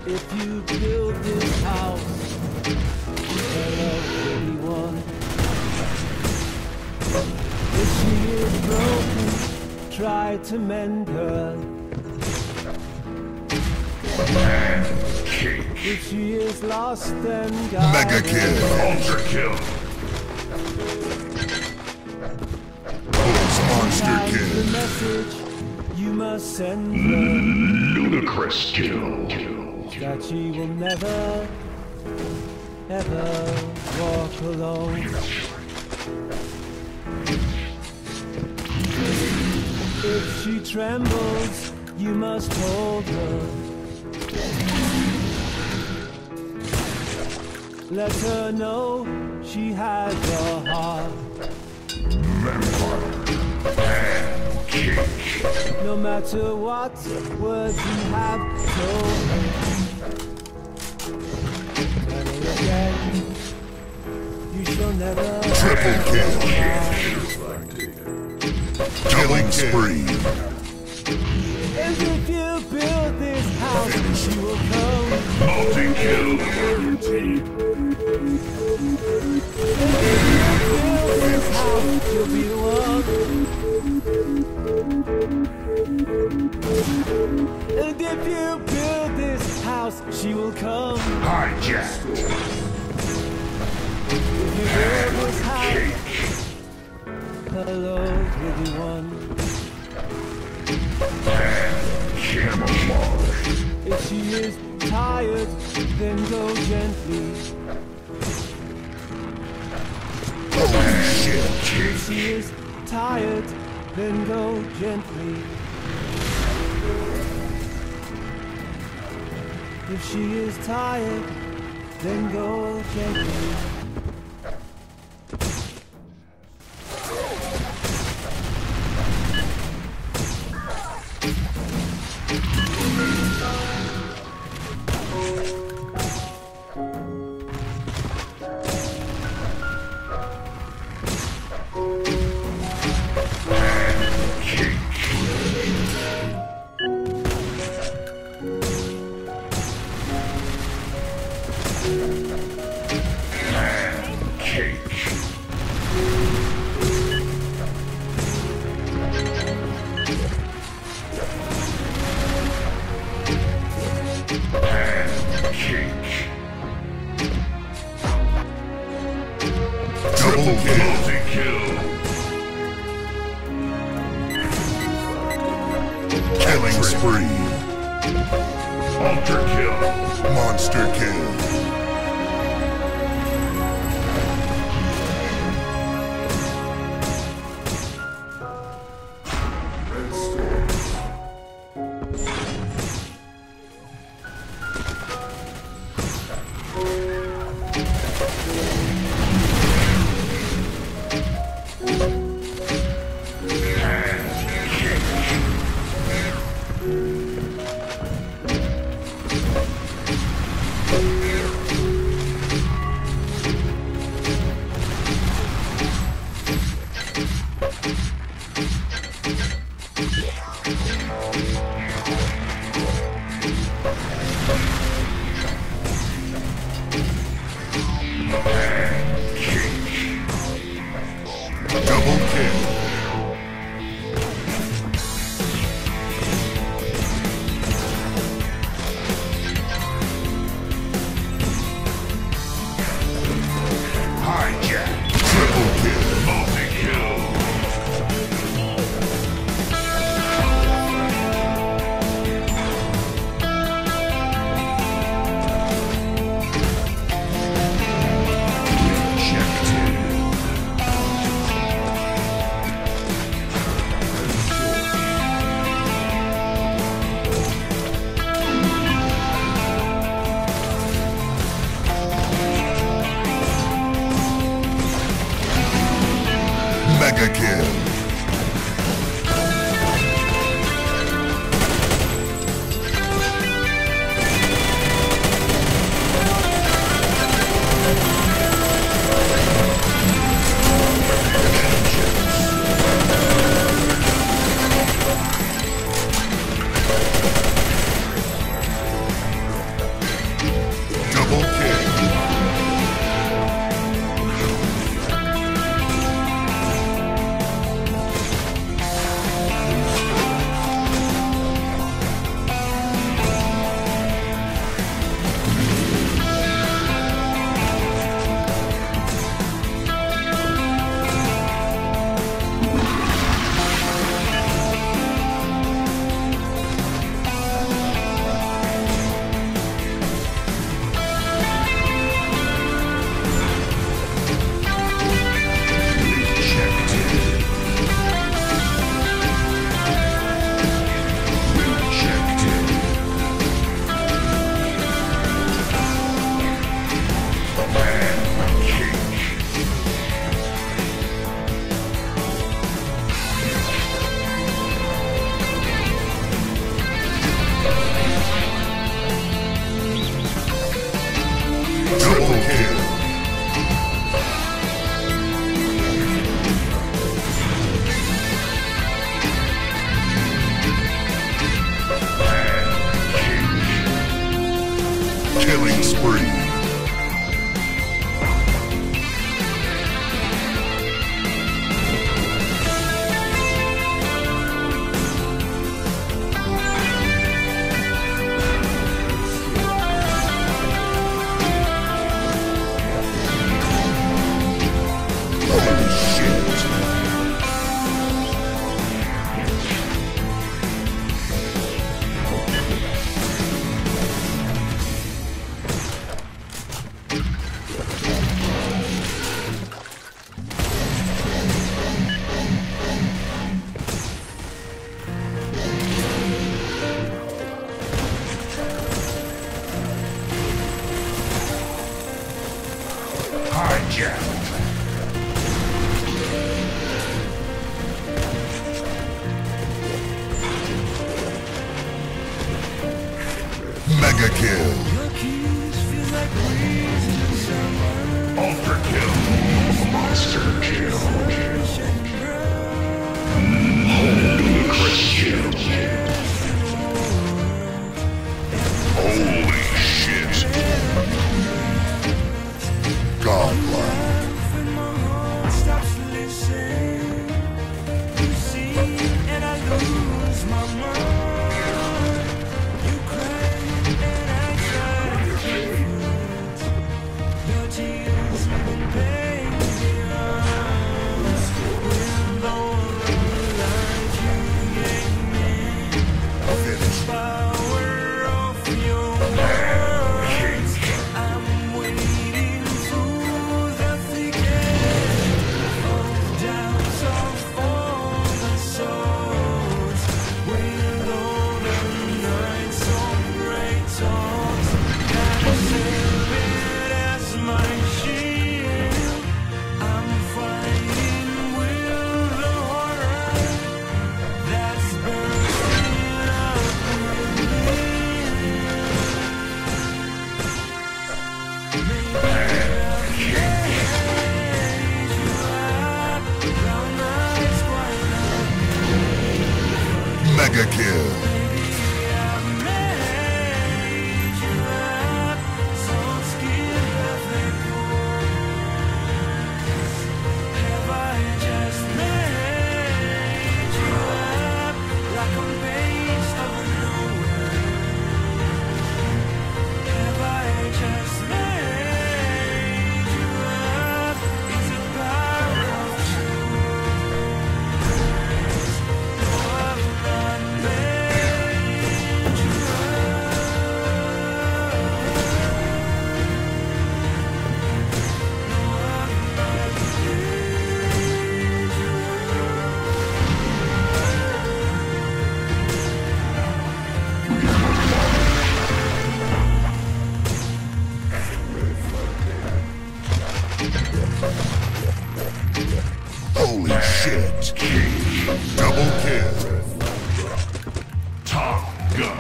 If you build this house, hello, pretty one. If she is broken, try to mend her. If she is lost, then guide Mega kill. Ultra kill. Monster the kill. message you must send her. Ludicrous kill. That she will never, ever walk alone. If she trembles, you must hold her. Let her know she has your heart. Vampire. Pancake. No matter what words you have told her. Never again, you shall never. Triple kill. Killing spree. And if you build this house, she will come. Multi-kill. Build this house, you'll be the one. And if you build this house, she will come. Hijack. If you build this house, hello, pretty one. Camouflage. If she is tired, then go gently. Holy shit. If she is tired, then go gently. If she is tired, then go gently. Double kill. Multi-kill. Killing spree. Ultra kill. Monster kill. Killing spree. Holy shit. Hijack. Mega kill. Your keys feel like breeze to summer. Ultra kill. Monster kill. Ludicrous kill. Holy shit. Godlike. When my heart stops listening, you see, and I lose my mind. You cry and I try to comfort. Your tears and pain beyond. With all the light you gave me, the power of your words. I'm waiting for the thicket of doubts of all the souls. With all the nights of great talks, I serve it as my shield. I'm fighting with the horror that's bursting up within. Mega kill. Holy shit. Double kill. Top gun.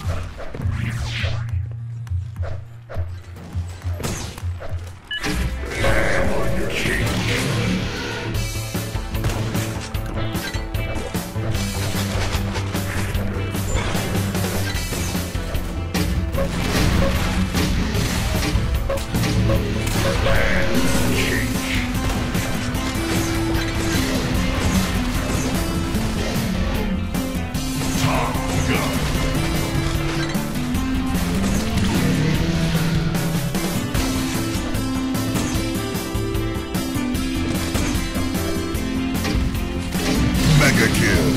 Mega kill.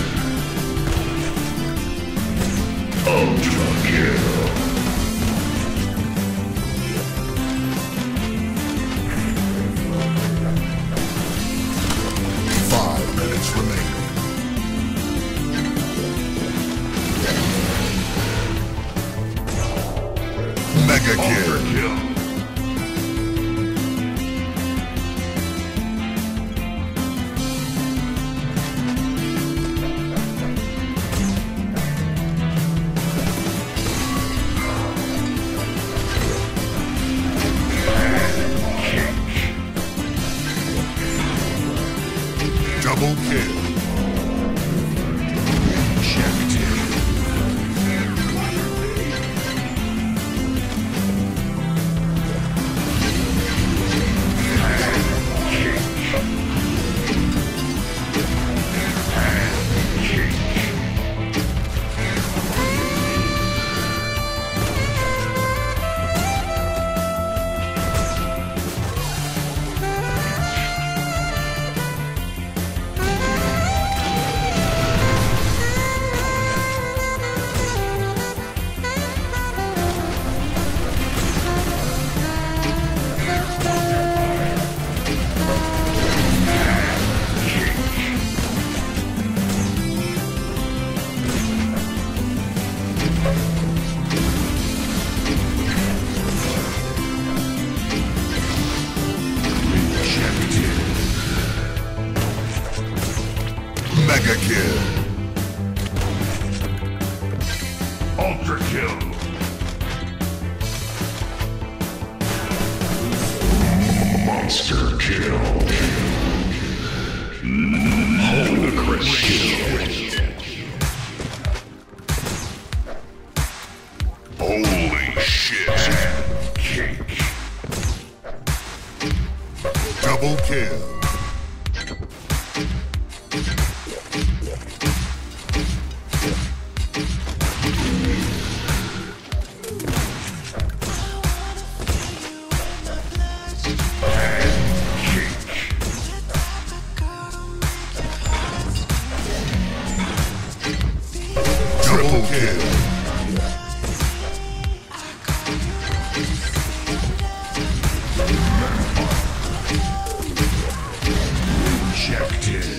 Ultra kill. 5 minutes remaining. Mega kill. Ultra kill. Double kill. Rejected. Mega kill. Ultra kill. Monster kill. Ludicrous kill. Holy shit. Cake. Double kill. Triple kill. Rejected.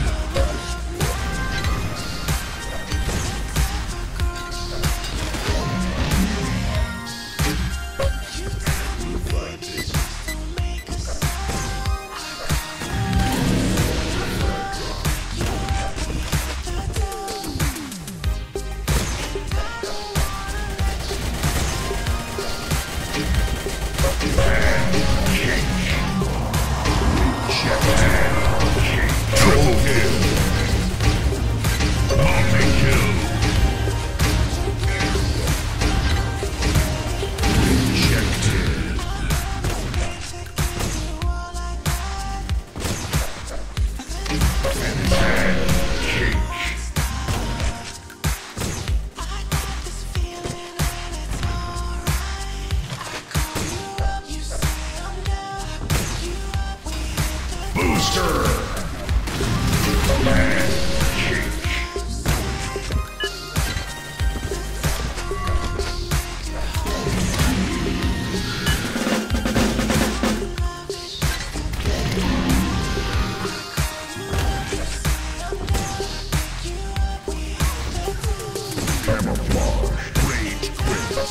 Triple kill. Multi-kill. Rejected. Booster. Camouflage. Rage quit.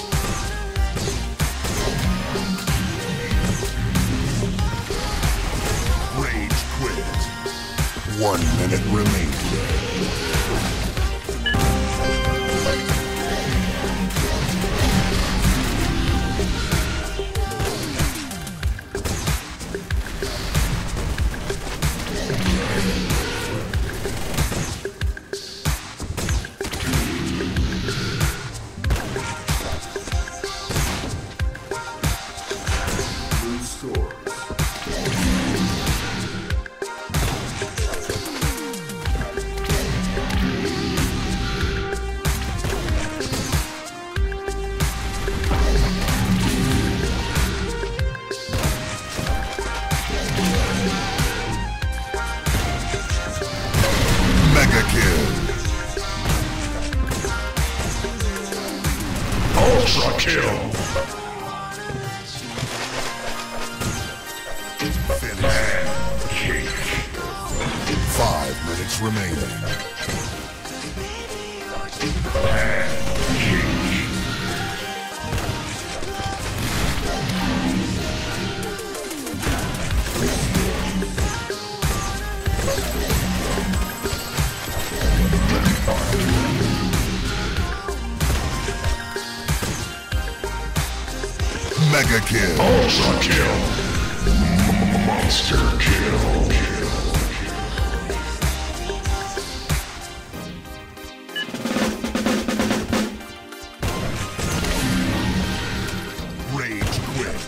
Rage quit. 1 minute remaining. Mega kill. Ultra kill. Finish. Cake. 5 minutes remaining. Mega kill. Ultra kill. Monster kill. Rage quit.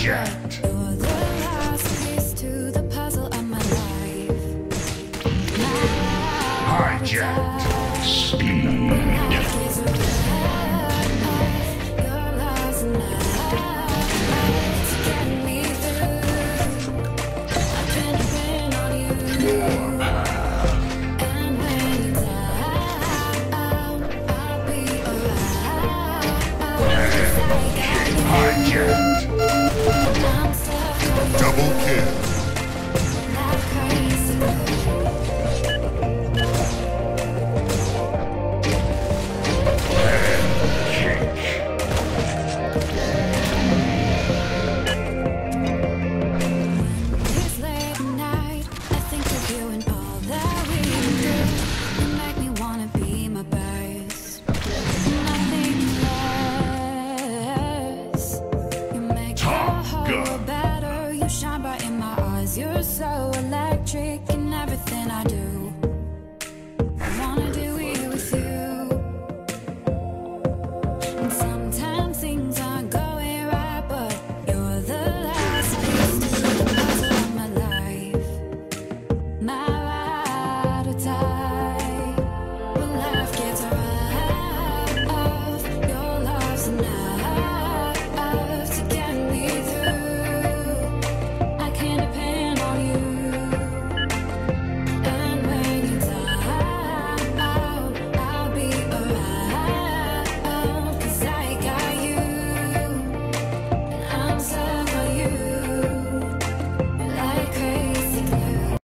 Hijacked. You're the last piece to the puzzle of my life. Hijacked. Speed. Your love's enough to get me through. I've been depending on you. And when you die, I'll be alright. Hijacked. I'm stuck on you Double kill. like crazy. It's late at night, I think of you and all that we do. You make me wanna be my best. Nothing less. You make the whole world better. You shine bright in my eyes. You're so electric in everything I do.